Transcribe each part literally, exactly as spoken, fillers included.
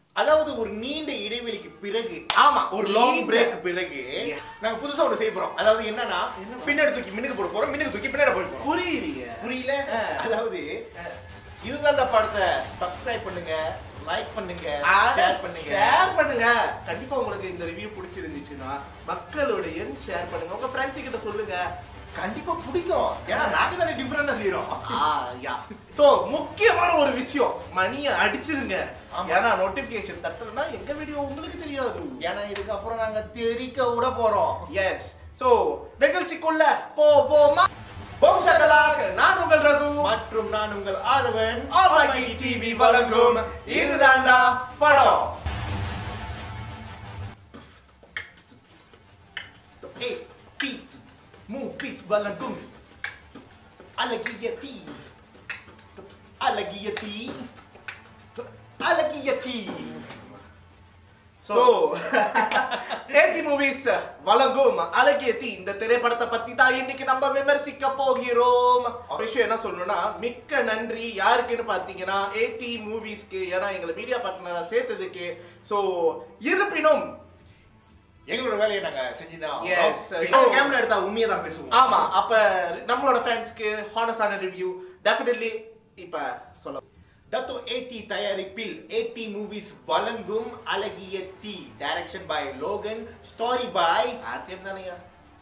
அதாவது ஒரு நீண்ட இடைவெளிக்கு பிறகு ஆமா ஒரு லாங் பிரேக் பிறகு நாங்க புதுசா ஒன்று செய்ய போறோம். அதாவது என்னன்னா பின்னாடி தூக்கி மின்னுக்கு போட போறோம், மின்னுக்கு தூக்கி பின்னாடி போட போறோம். புரியலையே புரியல? அதாவது இதுதான் இந்த படத்தை சப்ஸ்கிரைப் பண்ணுங்க, லைக் பண்ணுங்க, ஷேர் பண்ணுங்க. ஷேர் பண்ணுங்க. கண்டிப்பா உங்களுக்கு இந்த ரிவ்யூ பிடிச்சிருந்துச்சுன்னா மக்களுடைய ஷேர் பண்ணுங்க, உங்க ஃப்ரெண்ட்ஸ் கிட்ட சொல்லுங்க. கண்டிப்பா பிடிக்கும். ஏன்னா நாங்க தானே டிஃபரெண்டா செய்யறோம். சோ முக்கியமான ஒரு விஷயம், மணியை அடிச்சிருங்க. ஏன்னா நோட்டிபிகேஷன் தட்டலன்னா எங்க வீடியோ உங்களுக்கு தெரியாது. ஏன்னா இதுக்கு அப்புறம் நாங்க தெரிக்க விட போறோம். எஸ். சோ நிகழ்ச்சிக்குள்ள போவோமா? போம் சகலாக். நான் உங்கள் ரகு மற்றும் நான் உங்கள் ஆதவன். ஆல்மைட்டி டிவி வழங்கும் இதுதான்டா படம். ஏய் பீ மூவிஸ் வழங்கும் அழகிய தீ, அழகிய தீ, அழகிய தீ. சோ ஏடி மூவிஸ் வழங்கும் அழகிய தீ இந்த திரைப்படத்தை பத்தி தான் இன்னைக்கு நம்ம விமர்சிக்க போகிறோம். விஷயம் என்ன சொல்லணும்னா, மிக்க நன்றி யாருக்குன்னு பாத்தீங்கன்னா ஏடி மூவிஸ்க்கு. ஏன்னா எங்களை மீடியா பார்ட்னரா சேர்த்ததுக்கு. சோ இருப்பினும் எங்களோட வேலையை நாங்க செஞ்சுதான். எஸ், கேமரா எடுத்தா உண்மையை தான் பேசுவோம். ஆமா, அப்ப நம்மளோட ஃபேன்ஸ்க்கு ஹானஸ்டான ரிவ்யூ டெஃபினெட்லி இப்ப சொல்ல. தத்தோ ஏடி தயாரிப்பில் ஏடி மூவிஸ் வழங்கும் அழகிய தீ, direction by Logan, story by RDM தானேயா?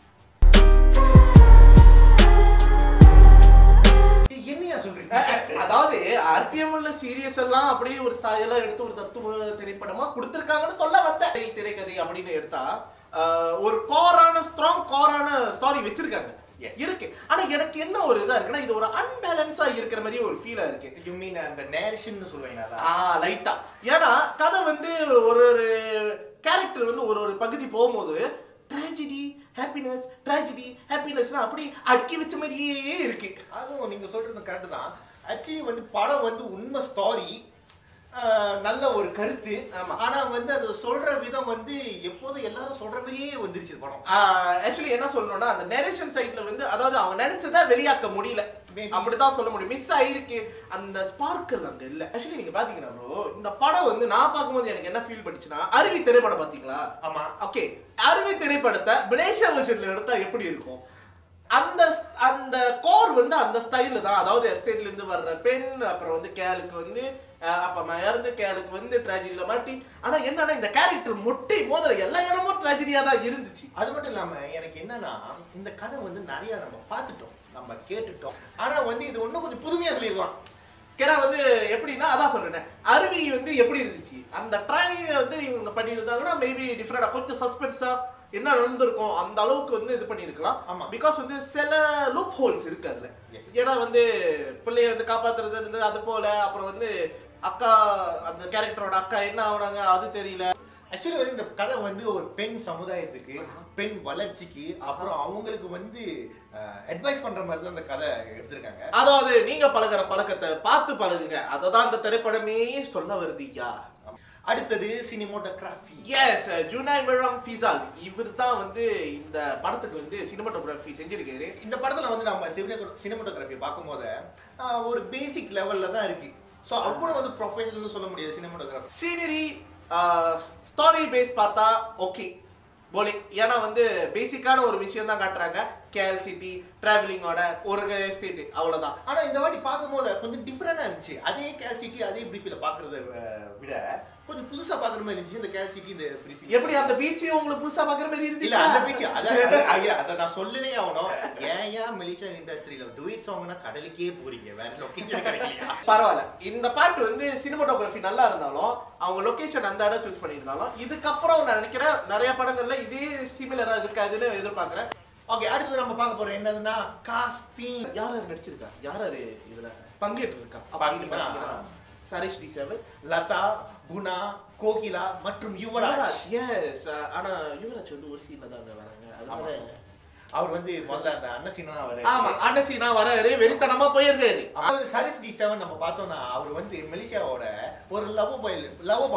என்னையா சொல்றீங்க? அதாவது ஆர்டிஎம்ல சீரியஸ் எல்லாம் அப்படியே ஒரு சாயெல்லாம் எடுத்து ஒரு தத்துவ திரைப்படமா கொடுத்திருக்காங்கன்னு சொல்ல வந்த திரைக்கதை அப்படின்னு எடுத்தா ஒரு கோரான ஸ்ட்ராங் கோரான ஸ்டோரி வச்சிருக்காங்க இருக்கு. ஆனா எனக்கு என்ன ஒரு இதா இருக்குன்னா, இது ஒரு அன்பேலன்ஸா இருக்கிற மாதிரி ஒரு ஃபீலா இருக்கு. யூ மீன் அந்த நேரேஷன் சொல்லுவாங்க? ஆ லைட்டா. ஏன்னா கதை வந்து ஒரு ஒரு கேரக்டர் வந்து ஒரு ஒரு பகுதி போகும்போது ட்ராஜடி ஹாப்பினஸ் ட்ராஜடி ஹாப்பினஸ்னா அப்படி அடுக்கி வச்ச மாதிரியே இருக்கு. அதுவும் நீங்க சொல்றது கரெக்ட் தான். ஆக்சுவலி வந்து படம் வந்து உண்மை ஸ்டோரி, நல்ல ஒரு கருத்து. ஆனா வந்து அது சொல்ற விதம் வந்து எப்போதும் எல்லாரும் சொல்ற மாதிரியே வந்துருச்சு படம். ஆக்சுவலி என்ன சொல்லணும்னா, அந்த நரேஷன் சைட்ல வந்து அதாவது அவங்க நினைச்சதா வெளியாக்க முடியல, அப்படிதான் சொல்ல முடியும். மிஸ் ஆயிருக்கு அந்த ஸ்பார்க்கல் அங்க இல்ல. ஆக்சுவலி நீங்க பாத்தீங்கன்னா ப்ரோ, இந்த படம் வந்து நான் பார்க்கும்போது எனக்கு என்ன ஃபீல் பண்ணிச்சுன்னா, அருவி திரைப்படம் பாத்தீங்களா? ஆமா. ஓகே, அருவி திரைப்படத்தை மலேசியா வெர்ஷன்ல எடுத்தா எப்படி இருக்கும்? அந்த அந்த கோர் வந்து அந்த ஸ்டைல தான். அதாவது எஸ்டேட்ல இருந்து வர்ற பெண், அப்புறம் வந்து கேலுக்கு வந்து அப்ப இறந்து கேலுக்கு வந்து ட்ராஜடியில மாட்டி. ஆனா என்னன்னா, இந்த கேரக்டர் முட்டி மோதிர எல்லா இடமும் ட்ராஜடியா தான் இருந்துச்சு. அது மட்டும் இல்லாம எனக்கு என்னன்னா, இந்த கதை வந்து நிறைய நம்ம பார்த்துட்டோம், நம்ம கேட்டுட்டோம். ஆனா வந்து இது இன்னும் கொஞ்சம் புதுமையா சொல்லியிருக்கலாம். கேரா வந்து எப்படின்னா, அதான் சொல்றேன், அருவி வந்து எப்படி இருந்துச்சு, அந்த ட்ராயில வந்து இவங்க பண்ணியிருந்தாங்கன்னா மேபி டிஃப்ரெண்டா கொஞ்சம் சஸ்பென்ஸா என்ன நடந்திருக்கும் அந்த அளவுக்கு வந்து இது பண்ணியிருக்கலாம். ஆமா, பிகாஸ் வந்து சில லூப் ஹோல்ஸ் இருக்கு அதுல. ஏன்னா வந்து பிள்ளைய வந்து காப்பாத்துறது இருந்தது, அது போல. அப்புறம் வந்து அக்கா, அந்த கேரக்டரோட அக்கா என்ன ஆகுறாங்க அது தெரியல. ஆக்சுவலி வந்து இந்த கதை வந்து ஒரு பெண் சமுதாயத்துக்கு, பெண் வளர்ச்சிக்கு, அப்புறம் அவங்களுக்கு வந்து அட்வைஸ் பண்ற மாதிரி தான் இந்த கதை எடுத்திருக்காங்க. அதாவது நீங்க பழகுற பழக்கத்தை பார்த்து பழகுங்க, அததான் இந்த திரைப்படமே சொல்ல வருதுயா. அடுத்தது சினிமோட்டோகிராஃபி. எஸ், ஜுனாய் மிரம் ஃபிசால் இவர் தான் வந்து இந்த படத்துக்கு வந்து சினிமோட்டோகிராஃபி செஞ்சிருக்காரு. இந்த படத்துல வந்து நம்ம சினிமோட்டோகிராஃபி பார்க்கும்போது ஒரு பேசிக் லெவல்ல தான் இருக்கு. ஸோ அவ்வளவு வந்து ப்ரொஃபஷனல்னு சொல்ல முடியாது சினிமோட்டோகிராஃபி. சீனரி ஸ்டோரி பேஸ் பார்த்தா ஓகே போலே. ஏன்னா வந்து பேசிக்கான ஒரு விஷயம் தான் காட்டுறாங்க, கேஎல் சிட்டி டிராவலிங்கோட ஒரு எஸ்டேட், அவ்வளவுதான். ஆனா இந்த வாட்டி பார்க்கும்போது கொஞ்சம் டிஃப்ரெண்டா இருந்துச்சு. அதே கேஎல் சிட்டி அதே பிரீஃபில பாக்குறத விட கொஞ்சம் புதுசா பாக்குற மாதிரி இருந்துச்சு இந்த கேஎல் சிட்டி. இந்த பிரீஃபி எப்படி அந்த பீச்சையும் உங்களுக்கு புதுசா பாக்குற மாதிரி இருந்துச்சு? இல்ல அந்த பீச் அத ஐயா அத நான் சொல்லவே ஆகணும். ஏன் ஏன் மலேசியன் இண்டஸ்ட்ரியில டூயிட் சாங்னா கடலுக்கே போறீங்க, வேற லொகேஷன் கிடைக்கலையா? பரவாயில்ல, இந்த பாட்டு வந்து சினிமோட்டோகிராஃபி நல்லா இருந்தாலும், அவங்க லொகேஷன் அந்த இடம் சூஸ் பண்ணியிருந்தாலும், இதுக்கப்புறம் நான் நினைக்கிறேன் நிறைய படங்கள்ல இதே சிமிலரா இருக்காதுன்னு எதிர்பார்க்கிறேன். ஓகே, அடுத்து நம்ம பார்க்க போறோம் என்னதுன்னா காஸ்டிங். யார் யார் நடிச்சிருக்கா, யார் யாரு இதுல பங்கேற்று இருக்கா அப்படின்னா, சரிஷ் டி செவன், லதா, குணா, கோகிலா மற்றும் யுவராஜ். எஸ், ஆனா யுவராஜ் வந்து ஒரு சீன்ல தான் வராங்க. அதனால அவர் வந்து முதல்ல அந்த அன்னசீனா வர. ஆமா, அன்னசீனா வராரு, வெறித்தனமா போயிருக்காரு. அதாவது சரிஷ் டி செவன் நம்ம பார்த்தோம்னா அவர் வந்து மலேசியாவோட ஒரு லவ் பாய் லவ் பாய்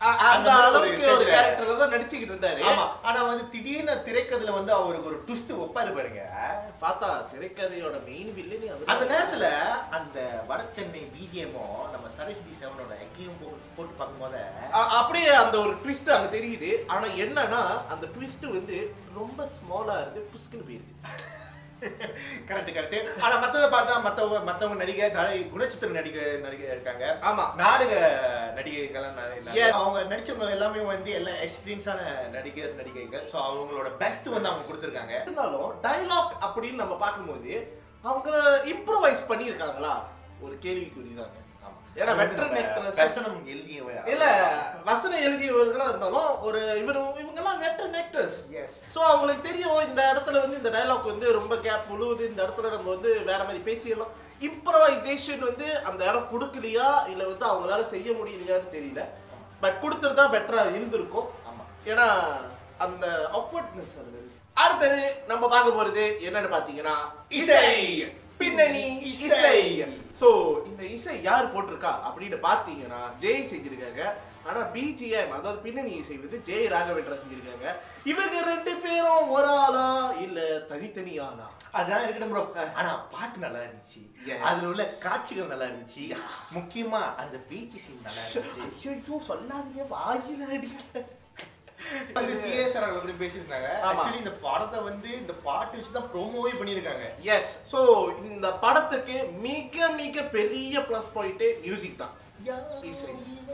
அந்த அளவுக்கு ஒரு கேரக்டர்ல தான் நடிச்சிட்டு இருந்தாரு. ஆமா. ஆனா வந்து திடீர்னு திரைக்கதையில வந்து அவருக்கு ஒரு ட்விஸ்ட் வைப்பாரு பாருங்க. பார்த்தா திரைக்கதையோட மெயின் வில்லனி அவர். அந்த நேரத்துல அந்த வடசென்னை பிஜிஎம்மோ நம்ம சரேஷ் டி செவனோட எக்கையும் போட்டு பார்க்கும்போது அப்படியே அந்த ஒரு ட்விஸ்ட் அங்க தெரியுது. ஆனா என்னன்னா அந்த ட்விஸ்ட் வந்து ரொம்ப ஸ்மாலா இருக்கு, புஸ்குன்னு போயிருக்கு. Correct correct. ஆனா மத்தத பார்த்தா மத்தவங்க மத்தவங்க நடிகை குணச்சித்திர நடிகை நடிகை இருக்காங்க. ஆமா. நாடக நடிகைகள்லாம் நிறைய அவங்க நடிச்சவங்க எல்லாமே வந்து எல்லாம் எக்ஸ்பீரியன்ஸான நடிகர் நடிகைகள். ஸோ அவங்களோட பெஸ்ட் வந்து அவங்க கொடுத்துருக்காங்க. இருந்தாலும் டைலாக் அப்படின்னு நம்ம பார்க்கும்போது அவங்க இம்ப்ரோவைஸ் பண்ணியிருக்காங்களா ஒரு கேள்விக்குறிதாங்க. ஏன்னா வெட்டரன் ஆக்டர்ஸ் வசனம் எழுதியவ இல்ல வசனம் எழுதியவர்களா இருந்தாலும் ஒரு இவர் இவங்கெல்லாம் வெட்டரன் ஆக்டர்ஸ். எஸ். ஸோ அவங்களுக்கு தெரியும் இந்த இடத்துல வந்து இந்த டைலாக் வந்து ரொம்ப கேப் முழுவது, இந்த இடத்துல நம்ம வந்து வேற மாதிரி பேசிடலாம். இம்ப்ரோவைசேஷன் வந்து அந்த இடம் கொடுக்கலையா இல்ல வந்து அவங்களால செய்ய முடியலையான்னு தெரியல. பட் கொடுத்துருந்தா பெட்டரா இருந்திருக்கும். ஆமா. ஏன்னா அந்த ஆக்வர்ட்னஸ் அது இருக்கு. அடுத்தது நம்ம பார்க்க போறது என்னன்னு பாத்தீங்கன்னா இசை, பின்னணி இசை. சோ இந்த இசை யார் போட்டிருக்கா அப்படின்னு பாத்தீங்கன்னா ஜெய் செஞ்சிருக்காங்க. ஆனா பிஜிஎம் அதாவது பின்னணி இசை வந்து ஜெய் ராகவேந்திரா செஞ்சிருக்காங்க. இவங்க ரெண்டு பேரும் ஒரு ஆளா இல்ல தனித்தனி ஆளா அதான் இருக்கட்டும் ப்ரோ. ஆனா பாட்டு நல்லா இருந்துச்சு, அதுல உள்ள காட்சிகள் நல்லா இருந்துச்சு, முக்கியமா அந்த பீச் சீன் நல்லா இருந்துச்சு. ஐயோ சொல்லாதீங்க, வாயில அடிக்க. அந்த தியேட்டர் அப்படி பேசியிருந்தாங்க. ஆக்சுவலி இந்த படத்தை வந்து இந்த பாட்டு வச்சு தான் ப்ரோமோவே பண்ணியிருக்காங்க. எஸ். ஸோ இந்த படத்துக்கு மிக மிக பெரிய ப்ளஸ் பாயிண்ட் மியூசிக் தான். இசை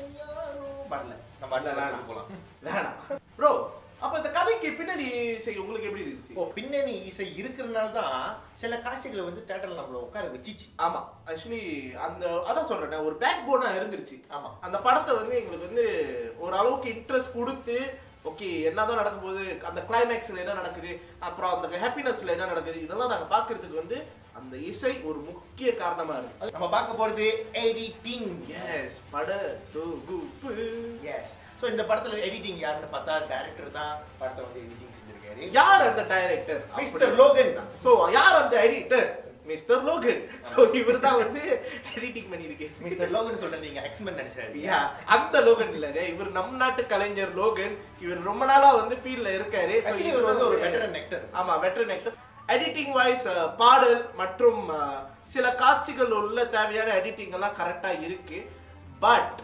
வரல நம்ம அடுத்த வேணாம் போகலாம். வேணாம் ப்ரோ. அப்ப இந்த கதைக்கு பின்னணி இசை உங்களுக்கு எப்படி இருந்துச்சு? ஓ, பின்னணி இசை இருக்கிறதுனால தான் சில காட்சிகளை வந்து தியேட்டர்ல நம்மள உட்கார வச்சிச்சு. ஆமா. ஆக்சுவலி அந்த அதான் சொல்றேன், ஒரு பேக் போனா இருந்துருச்சு. ஆமா. அந்த படத்தை வந்து எங்களுக்கு வந்து ஒரு அளவுக்கு இன்ட்ரெஸ்ட் கொடுத்து ஓகே என்னதான் நடக்கும் போது அந்த கிளைமேக்ஸ்ல என்ன நடக்குது, அப்புறம் அந்த ஹாப்பினஸ்ல என்ன நடக்குது, இதெல்லாம் நாங்க பாக்குறதுக்கு வந்து அந்த இசை ஒரு முக்கிய காரணமா இருக்கு. நம்ம பார்க்க போறது எடிட்டிங். எஸ். பட தொகுப்பு. எஸ். சோ இந்த படத்துல எடிட்டிங் யாருன்னு பார்த்தா டைரக்டர் தான் படத்தை வந்து எடிட்டிங் செஞ்சிருக்காரு. யார் அந்த டைரக்டர்? Mister Logan. சோ யார் அந்த எடிட்டர்? Mister Logan. சோ இவர் தான் வந்து எடிட்டிங் பண்ணிருக்கேன். மிஸ்டர் லோகன் சொல்றேன், நீங்க எக்ஸ்மென் நினைச்சாரு. யா அந்த லோகன் இல்லங்க, இவர் நம் நாட்டு கலைஞர் லோகன். இவர் ரொம்ப நாளா வந்து ஃபீல்ட்ல இருக்காரு. சோ இவர் வந்து ஒரு வெட்டரன் ஆக்டர். ஆமா, வெட்டரன் ஆக்டர். எடிட்டிங் வைஸ் பாடல் மற்றும் சில காட்சிகள் உள்ள தேவையான எடிட்டிங் எல்லாம் கரெக்டா இருக்கு. பட்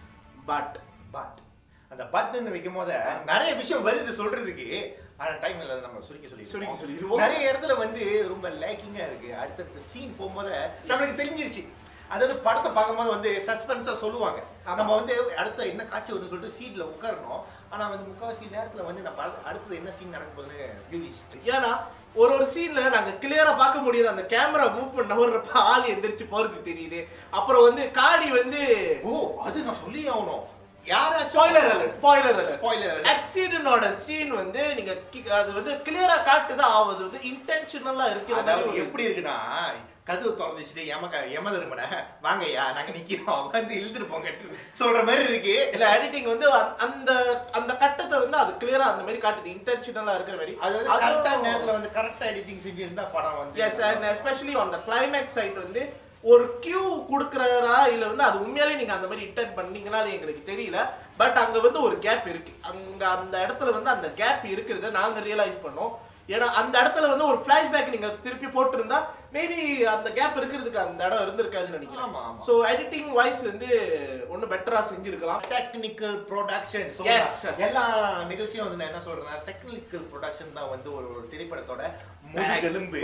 பட் பட் அந்த பட்டன் வைக்கும் போது நிறைய விஷயம் வருது சொல்றதுக்கு. ஆனா டைம் இல்லாத நம்ம சுருக்கி சொல்லி சுருக்கி சொல்லி நிறைய இடத்துல வந்து ரொம்ப லேக்கிங்கா இருக்கு. அடுத்தடுத்த சீன் போகும்போது நம்மளுக்கு தெரிஞ்சிருச்சு. அதாவது படத்தை பார்க்கும்போது வந்து சஸ்பென்ஸா சொல்லுவாங்க, நம்ம வந்து அடுத்த என்ன காட்சி வருதுன்னு சொல்லிட்டு சீட்ல உட்காரணும். ஆனா வந்து முக்கால்வாசி நேரத்துல வந்து நம்ம அடுத்தது என்ன சீன் நடக்கும் போதுன்னு யூகிச்சு. ஏன்னா ஒரு ஒரு சீன்ல நாங்க கிளியரா பார்க்க முடியுது, அந்த கேமரா மூவ்மெண்ட் நகர்றப்ப ஆள் எந்திரிச்சு போறது தெரியுது. அப்புறம் வந்து காடி வந்து ஓ அது நான் சொல்லி ஆகணும். யாரா spoiler alert spoiler alert spoiler ஆக்சிடென்ட்டோட சீன் வந்து நீங்க அது வந்து கிளியரா காட்டுதா ஆவது வந்து இன்டென்ஷனலா இருக்கு. அதாவது எப்படி இருக்குன்னா கதவு திறந்துச்சுட்டு எமக்க எம தருமன வாங்கய்யா நாங்க நிக்கிறோம் வந்து இழுத்துட்டு போங்க சொல்ற மாதிரி இருக்கு. இல்ல எடிட்டிங் வந்து அந்த அந்த கட்டத்தை வந்து அது கிளியரா அந்த மாதிரி காட்டுது, இன்டென்ஷனலா இருக்கிற மாதிரி. அதாவது கரெக்டா நேரத்துல வந்து கரெக்டா எடிட்டிங் செஞ்சிருந்தா படம் வந்து எஸ். And especially on the climax side வந்து ஒரு கியூ கொடுக்குறாரா இல்ல வந்து அது உண்மையாலே நீங்க அந்த மாதிரி இன்டென்ட் பண்ணீங்களா எங்களுக்கு தெரியல. பட் அங்க வந்து ஒரு கேப் இருக்கு. அங்க அந்த இடத்துல வந்து அந்த கேப் இருக்கிறத நாங்க ரியலைஸ் பண்ணோம். ஏன்னா அந்த இடத்துல வந்து ஒரு ஃபிளாஷ்பேக் நீங்க திருப்பி போட்டிருந்தா மேபி அந்த கேப் இருக்கிறதுக்கு அந்த இடம் இருந்திருக்காதுன்னு நினைக்கிறேன். ஸோ எடிட்டிங் வைஸ் வந்து ஒன்னும் பெட்டரா செஞ்சிருக்கலாம். டெக்னிக்கல் ப்ரொடக்ஷன் எல்லா நிகழ்ச்சியும் வந்து நான் என்ன சொல்றேன், டெக்னிக்கல் ப்ரொடக்ஷன் தான் வந்து ஒரு ஒரு திரைப்படத்தோட முதுகெலும்பு.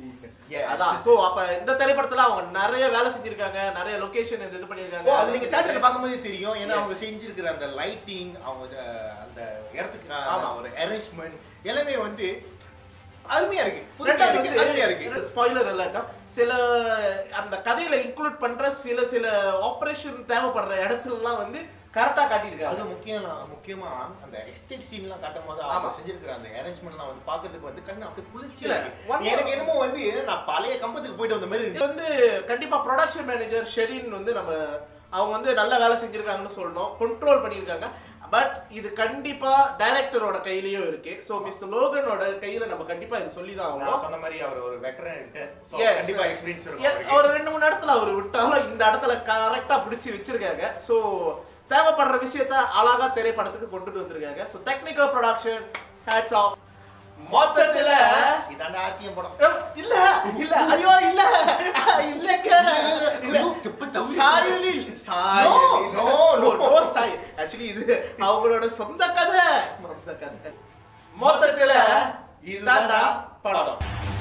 அதான். சோ அப்ப இந்த திரைப்படத்துல அவங்க நிறைய வேலை செஞ்சிருக்காங்க, நிறைய லொகேஷன் இது பண்ணிருக்காங்க. அது நீங்க தியேட்டர்ல பார்க்கும்போது தெரியும். ஏன்னா அவங்க செஞ்சிருக்கிற அந்த லைட்டிங், அவங்க அந்த இடத்துக்கு ஒரு அரேஞ்ச்மெண்ட் எல்லாமே வந்து அருமையா இருக்கு, அருமையா இருக்கு. ஸ்பாயிலர் அலர்ட், சில அந்த கதையில இன்க்ளூட் பண்ற சில சில ஆபரேஷன் தேவைப்படுற இடத்துலலாம் வந்து கரெக்டா காட்டியிருக்காங்க. அது முக்கியம். முக்கியமா அந்த எஸ்டேட் சீன்லாம் காட்டும் போது அவங்க செஞ்சிருக்கிற அந்த அரேஞ்ச்மெண்ட்லாம் வந்து பாக்குறதுக்கு வந்து கண்ணு அப்படியே குளிர்ச்சியா இருக்கு. எனக்கு என்னமோ வந்து நான் பழைய கம்பத்துக்கு போயிட்டு வந்த மாதிரி வந்து கண்டிப்பா ப்ரொடக்ஷன் மேனேஜர் ஷெரின் வந்து நம்ம அவங்க வந்து நல்ல வேலை செஞ்சிருக்காங்கன்னு சொல்லணும், கண்ட்ரோல் பண்ணியிருக்காங்க. பட் இது கண்டிப்பா டைரக்டரோட கையிலயும் இருக்கு. சோ மிஸ்டர் லோகனோட கையில நம்ம கண்டிப்பா இது சொல்லி தான் ஆகணும். சொன்ன மாதிரி அவர் ஒரு வெட்டரன், சோ கண்டிப்பா எக்ஸ்பீரியன்ஸ் இருக்கு. அவர் ரெண்டு மூணு இடத்துல அவர் விட்டாலும் இந்த இடத்துல கரெக்டா பிடிச்சி வச்சிருக்காங்க. சோ தேவைப்படுற விஷயத்த அழகா திரைப்படத்துக்கு கொண்டுட்டு வந்திருக்காங்க. So technical production hats off. மொத்தத்துல இதாண்ட ஆர்டிஎம் படம். இல்ல இல்ல ஐயோ இல்ல இல்லங்க இல்ல சாயலில் சாயலில் no no no Sai actually இது அவங்களோட சொந்த கதை சொந்த கதை. மொத்தத்துல இதாண்டா படம்.